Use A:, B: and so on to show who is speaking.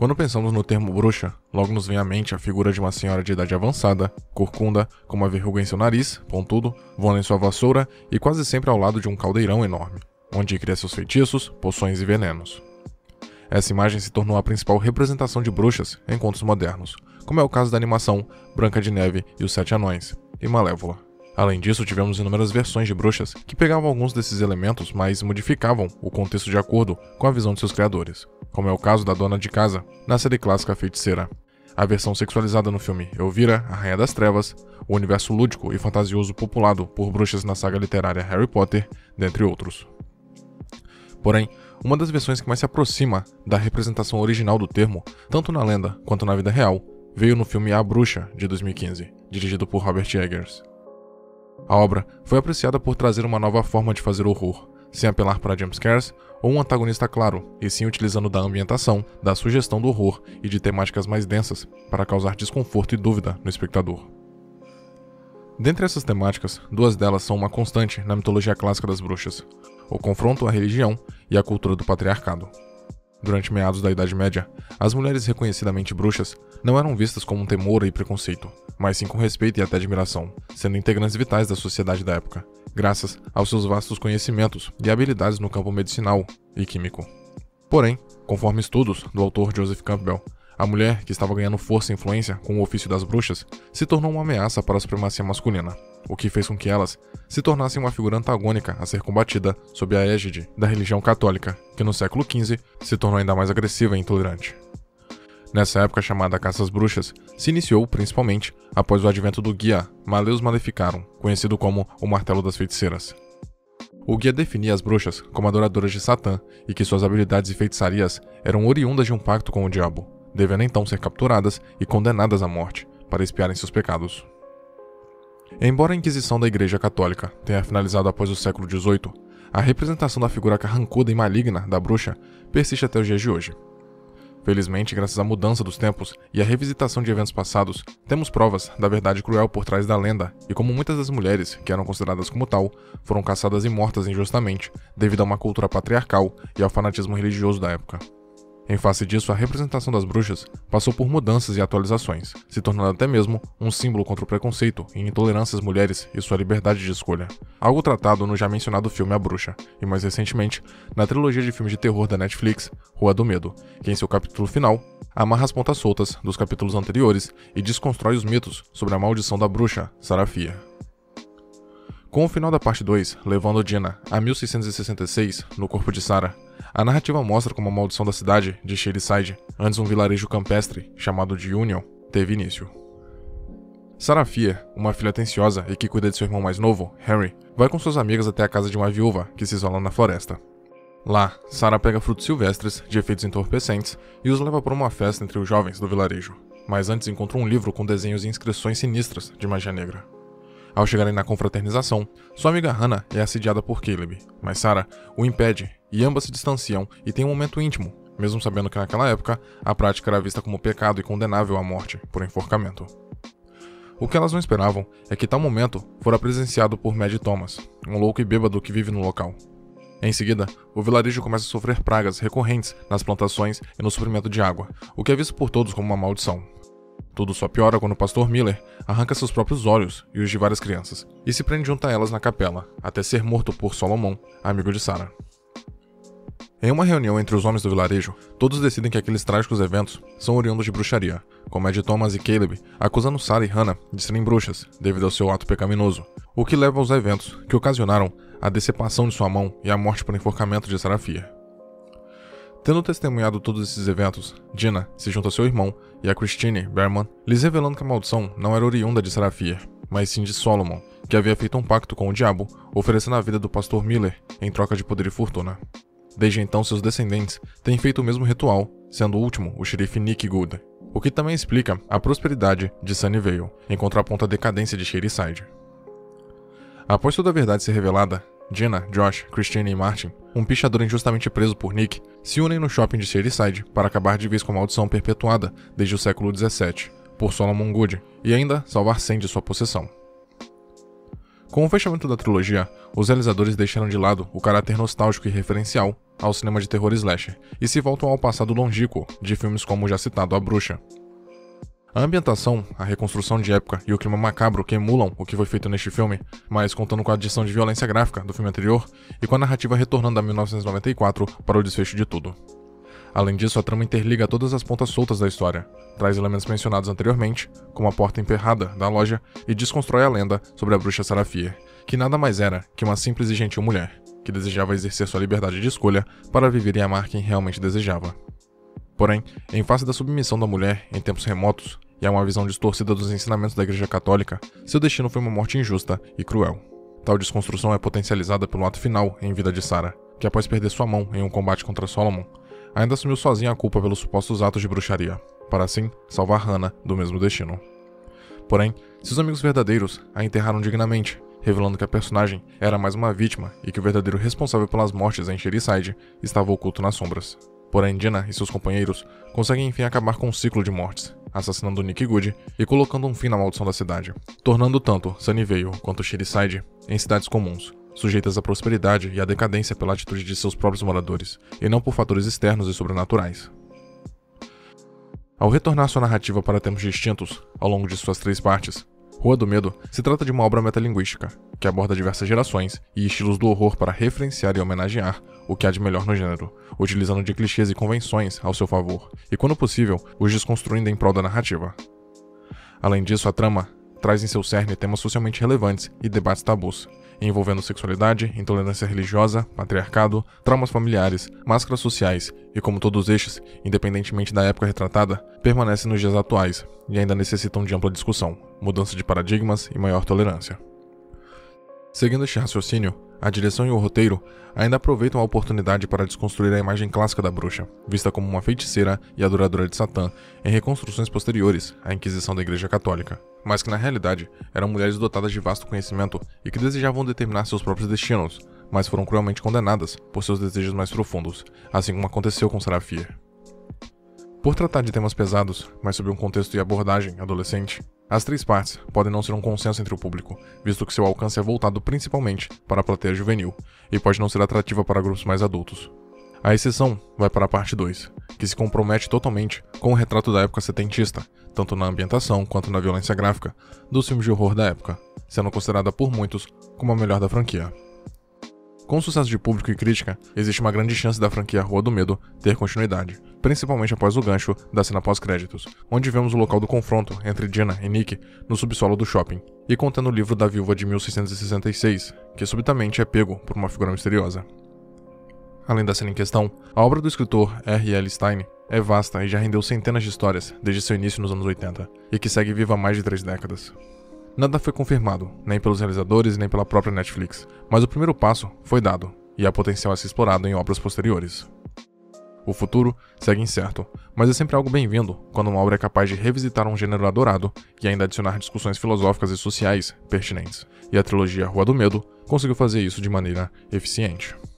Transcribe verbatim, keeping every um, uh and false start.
A: Quando pensamos no termo bruxa, logo nos vem à mente a figura de uma senhora de idade avançada, corcunda, com uma verruga em seu nariz, pontudo, voando em sua vassoura e quase sempre ao lado de um caldeirão enorme, onde cria seus feitiços, poções e venenos. Essa imagem se tornou a principal representação de bruxas em contos modernos, como é o caso da animação Branca de Neve e os Sete Anões, e Malévola. Além disso, tivemos inúmeras versões de bruxas que pegavam alguns desses elementos, mas modificavam o contexto de acordo com a visão de seus criadores, como é o caso da Dona de Casa, na série clássica Feiticeira, a versão sexualizada no filme Elvira, a Rainha das Trevas, o universo lúdico e fantasioso populado por bruxas na saga literária Harry Potter, dentre outros. Porém, uma das versões que mais se aproxima da representação original do termo, tanto na lenda quanto na vida real, veio no filme A Bruxa, de dois mil e quinze, dirigido por Robert Eggers. A obra foi apreciada por trazer uma nova forma de fazer horror, sem apelar para jumpscares ou um antagonista claro, e sim utilizando da ambientação, da sugestão do horror e de temáticas mais densas para causar desconforto e dúvida no espectador. Dentre essas temáticas, duas delas são uma constante na mitologia clássica das bruxas: o confronto à religião e a cultura do patriarcado. Durante meados da Idade Média, as mulheres reconhecidamente bruxas não eram vistas como um temor e preconceito, mas sim com respeito e até admiração, sendo integrantes vitais da sociedade da época, graças aos seus vastos conhecimentos e habilidades no campo medicinal e químico. Porém, conforme estudos do autor Joseph Campbell, a mulher, que estava ganhando força e influência com o ofício das bruxas, se tornou uma ameaça para a supremacia masculina, o que fez com que elas se tornassem uma figura antagônica a ser combatida sob a égide da religião católica, que no século quinze se tornou ainda mais agressiva e intolerante. Nessa época chamada Caça às Bruxas, se iniciou principalmente após o advento do guia Maleus Maleficarum, conhecido como o Martelo das Feiticeiras. O guia definia as bruxas como adoradoras de Satã e que suas habilidades e feitiçarias eram oriundas de um pacto com o diabo, devendo então ser capturadas e condenadas à morte para expiarem seus pecados. Embora a Inquisição da Igreja Católica tenha finalizado após o século dezoito, a representação da figura carrancuda e maligna da bruxa persiste até os dias de hoje. Felizmente, graças à mudança dos tempos e à revisitação de eventos passados, temos provas da verdade cruel por trás da lenda e como muitas das mulheres, que eram consideradas como tal, foram caçadas e mortas injustamente devido a uma cultura patriarcal e ao fanatismo religioso da época. Em face disso, a representação das bruxas passou por mudanças e atualizações, se tornando até mesmo um símbolo contra o preconceito e intolerância às mulheres e sua liberdade de escolha, algo tratado no já mencionado filme A Bruxa, e mais recentemente, na trilogia de filmes de terror da Netflix, Rua do Medo, que em seu capítulo final, amarra as pontas soltas dos capítulos anteriores e desconstrói os mitos sobre a maldição da bruxa Sarafia. Com o final da parte dois, levando Dina a mil seiscentos e sessenta e seis, no corpo de Sarah, a narrativa mostra como a maldição da cidade de Shadyside, antes um vilarejo campestre chamado de Union, teve início. Sarafia, uma filha atenciosa e que cuida de seu irmão mais novo, Henry, vai com suas amigas até a casa de uma viúva que se isola na floresta. Lá, Sarah pega frutos silvestres de efeitos entorpecentes e os leva para uma festa entre os jovens do vilarejo, mas antes encontra um livro com desenhos e inscrições sinistras de magia negra. Ao chegarem na confraternização, sua amiga Hannah é assediada por Caleb, mas Sarah o impede e ambas se distanciam e têm um momento íntimo, mesmo sabendo que naquela época a prática era vista como pecado e condenável à morte por enforcamento. O que elas não esperavam é que tal momento fora presenciado por Mad Thomas, um louco e bêbado que vive no local. Em seguida, o vilarejo começa a sofrer pragas recorrentes nas plantações e no suprimento de água, o que é visto por todos como uma maldição. Tudo só piora quando o pastor Miller arranca seus próprios olhos e os de várias crianças, e se prende junto a elas na capela, até ser morto por Solomon, amigo de Sarah. Em uma reunião entre os homens do vilarejo, todos decidem que aqueles trágicos eventos são oriundos de bruxaria, com Mad Thomas e Caleb acusando Sarah e Hannah de serem bruxas, devido ao seu ato pecaminoso, o que leva aos eventos que ocasionaram a decepação de sua mão e a morte por enforcamento de Sarafia. Tendo testemunhado todos esses eventos, Dina se junta a seu irmão e a Christine Berman, lhes revelando que a maldição não era oriunda de Sarafia, mas sim de Solomon, que havia feito um pacto com o diabo, oferecendo a vida do pastor Miller em troca de poder e fortuna. Desde então, seus descendentes têm feito o mesmo ritual, sendo o último o xerife Nick Good, o que também explica a prosperidade de Sunnyvale, em contraponto à decadência de Shadyside. Após toda a verdade ser revelada, Dina, Josh, Christine e Martin, um pichador injustamente preso por Nick, se unem no shopping de Shadyside para acabar de vez com a maldição perpetuada desde o século dezessete, por Solomon Good, e ainda salvar Sam de sua possessão. Com o fechamento da trilogia, os realizadores deixaram de lado o caráter nostálgico e referencial ao cinema de terror slasher e se voltam ao passado longínquo de filmes como o já citado A Bruxa. A ambientação, a reconstrução de época e o clima macabro que emulam o que foi feito neste filme, mas contando com a adição de violência gráfica do filme anterior e com a narrativa retornando a mil novecentos e noventa e quatro para o desfecho de tudo. Além disso, a trama interliga todas as pontas soltas da história, traz elementos mencionados anteriormente, como a porta emperrada da loja, e desconstrói a lenda sobre a bruxa Sarafir, que nada mais era que uma simples e gentil mulher, que desejava exercer sua liberdade de escolha para viver e amar quem realmente desejava. Porém, em face da submissão da mulher em tempos remotos e a uma visão distorcida dos ensinamentos da Igreja Católica, seu destino foi uma morte injusta e cruel. Tal desconstrução é potencializada pelo ato final em vida de Sarah, que após perder sua mão em um combate contra Solomon, ainda assumiu sozinha a culpa pelos supostos atos de bruxaria, para assim salvar Hannah do mesmo destino. Porém, seus amigos verdadeiros a enterraram dignamente, revelando que a personagem era mais uma vítima e que o verdadeiro responsável pelas mortes em Shadyside estava oculto nas sombras. Porém, Jenna e seus companheiros conseguem enfim acabar com um ciclo de mortes, assassinando Nick Good e colocando um fim na maldição da cidade, tornando tanto Sunnyvale quanto Shadyside em cidades comuns, sujeitas à prosperidade e à decadência pela atitude de seus próprios moradores, e não por fatores externos e sobrenaturais. Ao retornar sua narrativa para tempos distintos, ao longo de suas três partes, Rua do Medo se trata de uma obra metalinguística, que aborda diversas gerações e estilos do horror para referenciar e homenagear o que há de melhor no gênero, utilizando de clichês e convenções ao seu favor, e quando possível, os desconstruindo em prol da narrativa. Além disso, a trama traz em seu cerne temas socialmente relevantes e debates tabus, envolvendo sexualidade, intolerância religiosa, patriarcado, traumas familiares, máscaras sociais e, como todos estes, independentemente da época retratada, permanecem nos dias atuais e ainda necessitam de ampla discussão, mudança de paradigmas e maior tolerância. Seguindo este raciocínio, a direção e o roteiro ainda aproveitam a oportunidade para desconstruir a imagem clássica da bruxa, vista como uma feiticeira e adoradora de Satã, em reconstruções posteriores à Inquisição da Igreja Católica, mas que na realidade eram mulheres dotadas de vasto conhecimento e que desejavam determinar seus próprios destinos, mas foram cruelmente condenadas por seus desejos mais profundos, assim como aconteceu com Sarafir. Por tratar de temas pesados, mas sob um contexto e abordagem adolescente, as três partes podem não ser um consenso entre o público, visto que seu alcance é voltado principalmente para a plateia juvenil, e pode não ser atrativa para grupos mais adultos. A exceção vai para a parte dois, que se compromete totalmente com o retrato da época setentista, tanto na ambientação quanto na violência gráfica, dos filmes de horror da época, sendo considerada por muitos como a melhor da franquia. Com o sucesso de público e crítica, existe uma grande chance da franquia Rua do Medo ter continuidade, principalmente após o gancho da cena pós-créditos, onde vemos o local do confronto entre Jenna e Nick no subsolo do shopping, e contando o livro da viúva de mil seiscentos e sessenta e seis, que subitamente é pego por uma figura misteriosa. Além da cena em questão, a obra do escritor R L Stein é vasta e já rendeu centenas de histórias desde seu início nos anos oitenta, e que segue viva há mais de três décadas. Nada foi confirmado, nem pelos realizadores nem pela própria Netflix, mas o primeiro passo foi dado, e há potencial a ser explorado em obras posteriores. O futuro segue incerto, mas é sempre algo bem-vindo quando uma obra é capaz de revisitar um gênero adorado e ainda adicionar discussões filosóficas e sociais pertinentes, e a trilogia Rua do Medo conseguiu fazer isso de maneira eficiente.